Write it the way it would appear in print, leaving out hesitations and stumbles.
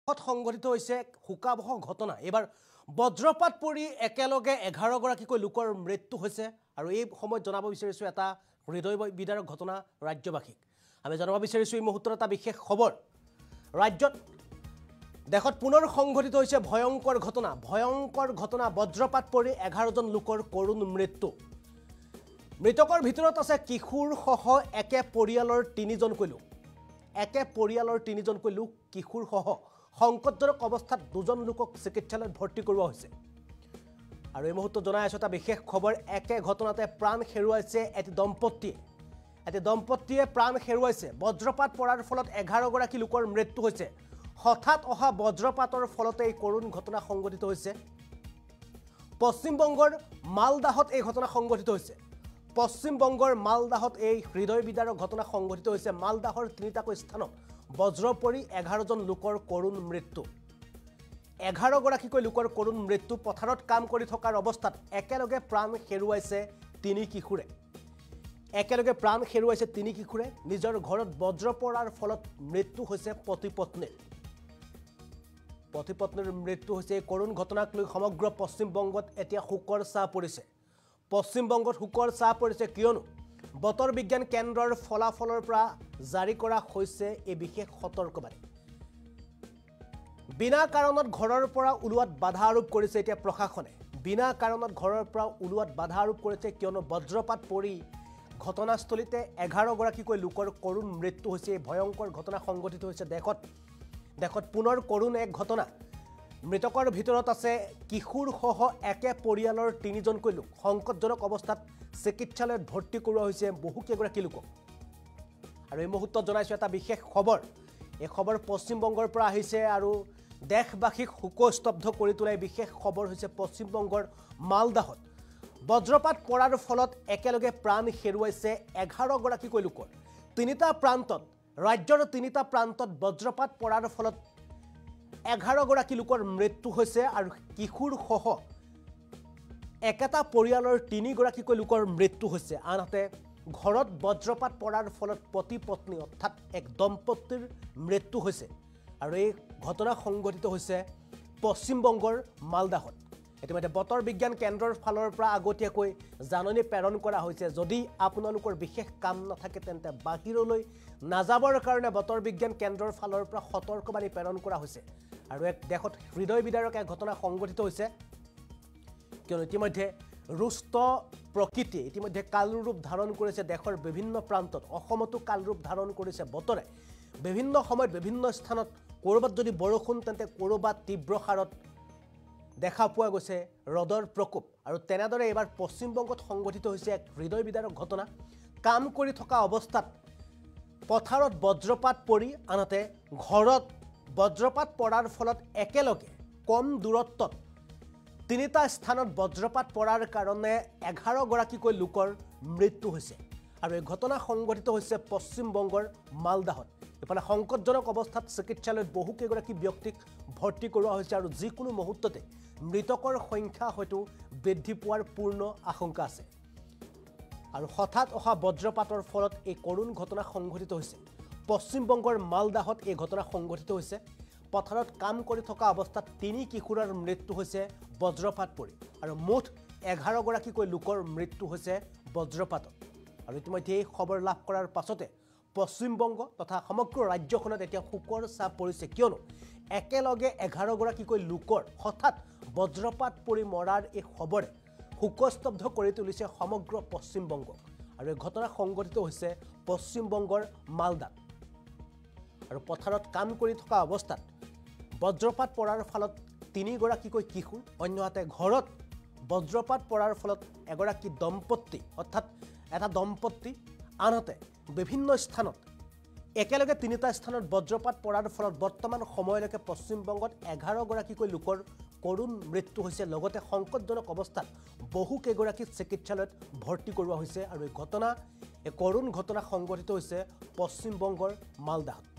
সংঘটিত হৈছে হুকাবহ ঘটনা এবাৰ বজ্ৰপাত পৰি একেলগে 11 গৰাকীকৈ লোকৰ মৃত্যু হৈছে আৰু এই সময়ত জনাব বিচাৰিছো এটা হৃদয় বিদাৰক ঘটনা ৰাজ্যবাসীক আমি জনাব বিচাৰিছো এই মুহূৰ্তত এটা বিশেষ খবৰ ৰাজ্যত দেখত পুনৰ সংঘটিত হৈছে ভয়ংকৰ ঘটনা বজ্ৰপাত পৰি 11 জন লোকৰ কৰুণ মৃত্যু মৃতকৰ ভিতৰত আছে কিশোৰ সহ একে পৰিয়ালৰ 3 জনকৈ লোক কিশোৰ সহ সংকটজনক অৱস্থাত দুজন লোকক চিকিৎসালয়ত ভৰ্তি কৰোৱা হৈছে আৰু এই মুহূৰ্তত জনাই আছো এটা বিশেষ খবৰ একে ঘটনাতে প্ৰাণ হেৰুৱাইছে এটি দম্পতীয়ে প্ৰাণ হেৰুৱাইছে বজ্ৰপাত পৰাৰ ফলত 11 গৰাকী লোকৰ মৃত্যু হৈছে হঠাৎ অহা বজ্ৰপাতৰ ফলতে এই কৰুণ ঘটনা সংঘটিত হৈছে পশ্চিমবংগৰ মালদাহত এই ঘটনা সংঘটিত হৈছে পশ্চিমবংগৰ মালদাহত এই হৃদয় বিদাৰক ঘটনা সংঘটিত হৈছে মালদাহৰ 3টাকৈ স্থানত বজ্ৰ পৰি 11 জন লোকৰ কৰুণ মৃত্যু 11 গৰাকীকৈ লোকৰ কৰুণ মৃত্যু পথাৰত কাম কৰি থকাৰ অৱস্থাত একেলগে প্ৰাণ হেৰুৱাইছে 3 কিশোৰে নিজৰ ঘৰত বজ্ৰ পৰাৰ ফলত মৃত্যু হৈছে পতি পত্নীৰ মৃত্যু হৈছে কৰুণ ঘটনাক লৈ সমগ্ৰ পশ্চিমবংগত এতিয়া হুকৰ ছাঁ পৰিছে কিয়নো বতৰ বিজ্ঞান কেন্দ্ৰৰ ফলাফলৰ পৰা জাৰি কৰা হৈছে এই বিশেষ সতৰ্কবাণী বিনা কাৰণত ঘৰৰ পৰা ওলোৱাত বাধা আৰোপ কৰিছে এতিয়া প্ৰশাসনে কিয়নো বজ্ৰপাত পৰি ঘটনাস্থলীতে 11 গৰাকীকৈ লোকৰ কৰুণ মৃত্যু হৈছে এই ভয়ংকৰ ঘটনা সংঘটিত হৈছে দেখত পুনৰ কৰুণ এক ঘটনা মৃতকৰ ভিতৰত আছে কিশোৰ সহ একে পৰিয়ালৰ 3 জনকৈ লোক সংকটজনক অৱস্থাত চিকিৎসালয়ত ভৰ্তি কৰোৱা হৈছে বহুকেইগৰাকী লোকক আৰু এই মুহূৰ্তত জনাইছো এটা বিশেষ খবৰ এই খবৰ পশ্চিমবংগৰ পৰা আহিছে আৰু দেশবাসীক শোকস্তব্ধ কৰি তোলাই বিশেষ খবৰ হৈছে পশ্চিমবংগৰ মালদাহত বজ্ৰপাত পৰাৰ ফলত একেলগে প্ৰাণ হেৰুৱাইছে 11 গৰাকীকৈ লোকৰ ৰাজ্যৰ 3টা প্ৰান্তত বজ্ৰপাত পৰাৰ ফলত 11 গৰাকী লোকৰ মৃত্যু হৈছে আৰু কিশোৰ সহ একেটা পৰিয়ালৰ 3 গৰাকীকৈ লোকৰ মৃত্যু হৈছে আনহাতে ঘৰত বজ্ৰপাত পৰাৰ ফলত পতি পত্নী অৰ্থাৎ এক দম্পতীৰ মৃত্যু হৈছে আৰু এই ঘটনা সংঘটিত হৈছে পশ্চিমবংগৰ মালদাহত ইতিমধ্যে বতৰ বিজ্ঞান কেন্দ্ৰৰ ফালৰ পৰা আগতীয়াকৈ জাননী প্ৰেৰণ কৰা হৈছে যদি আপোনালোকৰ বিশেষ কাম নাথাকে তেন্তে বাহিৰলৈ নাযাবৰ কাৰণে বতৰ বিজ্ঞান কেন্দ্ৰৰ ফালৰ পৰা সতৰ্কবাণী প্ৰেৰণ কৰা হৈছে আৰু এক দেশত হৃদয় বিদাৰক এক ঘটনা সংঘটিত হৈছে কিয়নো ইতিমধ্যে ৰুষ্ট প্ৰকৃতি ইতিমধ্যে কালৰূপ ধাৰণ কৰিছে দেশৰ বিভিন্ন প্ৰান্তত অসমতো কালৰূপ ধাৰণ কৰিছে বতৰে বিভিন্ন সময়ত বিভিন্ন স্থানত কৰবাত যদি বৰষুণ তেন্তে কৰবাত তীব্ৰ হাৰত দেখা পোৱা গৈছে ৰদৰ প্ৰকোপ আৰু তেনেদৰে এবাৰ পশ্চিমবংগত সংঘটিত হৈছে এক হৃদয় বিদাৰক ঘটনা কাম কৰি থকা অৱস্থাত পথাৰত বজ্ৰপাত পৰি আনহাতে ঘৰত বজ্ৰপাত পৰাৰ ফলত একেলগে কম দূৰত্বত 3টা স্থানত বজ্ৰপাত পৰাৰ কাৰণে 11 গৰাকীকৈ লোকৰ মৃত্যু হৈছে আৰু এই ঘটনা সংঘটিত হৈছে পশ্চিমবংগৰ মালদাহত ইফালে সংকটজনক অৱস্থাত চিকিৎসালয়ত বহুকেইগৰাকী ব্যক্তিক ভৰ্তি কৰোৱা হৈছে আৰু যিকোনো মুহূৰ্ততে মৃতকৰ সংখ্যা হয়তো বৃদ্ধি পোৱাৰ পূৰ্ণ আশংকা আছে আৰু হঠাৎ অহা বজ্ৰপাতৰ ফলত এই কৰুণ ঘটনা সংঘটিত হৈছে পশ্চিমবংগৰ মালদাহত এই ঘটনা সংঘটিত হৈছে পথাৰত কাম কৰি থকা অৱস্থাত 3 কিশোৰৰ মৃত্যু হৈছে বজ্ৰপাত পৰি আৰু মুঠ 11 গৰাকীকৈ লোকৰ মৃত্যু হৈছে বজ্ৰপাতত আৰু ইতিমধ্যে এই খবৰ লাভ কৰাৰ পাছতে পশ্চিমবংগ তথা সমগ্ৰ ৰাজ্যখনত এতিয়া শোকৰ ছাঁ পৰিছে কিয়নো একেলগে 11 গৰাকীকৈ লোকৰ হঠাৎ বজ্ৰপাত পৰি মৰাৰ এই খবৰে শোকস্তব্ধ কৰি তুলিছে সমগ্ৰ পশ্চিমবংগক আৰু এই ঘটনা সংঘটিত হৈছে পশ্চিমবংগৰ মালদাত আৰু পথাৰত কাম কৰি থকা অৱস্থাত বজ্ৰপাত পৰাৰ ফলত 3 গৰাকীকৈ কিশোৰ অন্যহাতে ঘৰত বজ্ৰপাত পৰাৰ ফলত এগৰাকী দম্পতী অৰ্থাৎ এটা দম্পতী আনহাতে বিভিন্ন স্থানত একেলগে 3টা স্থানত বজ্ৰপাত পৰাৰ ফলত বৰ্তমান সময়লৈকে পশ্চিমবংগত 11 গৰাকীকৈ লোকৰ কৰুণ মৃত্যু হৈছে লগতে সংকটজনক অৱস্থাত বহুকেইগৰাকী চিকিৎসালয়ত ভৰ্তি কৰোৱা হৈছে আৰু এই কৰুণ ঘটনা সংঘটিত হৈছে পশ্চিমবংগৰ মালদাহত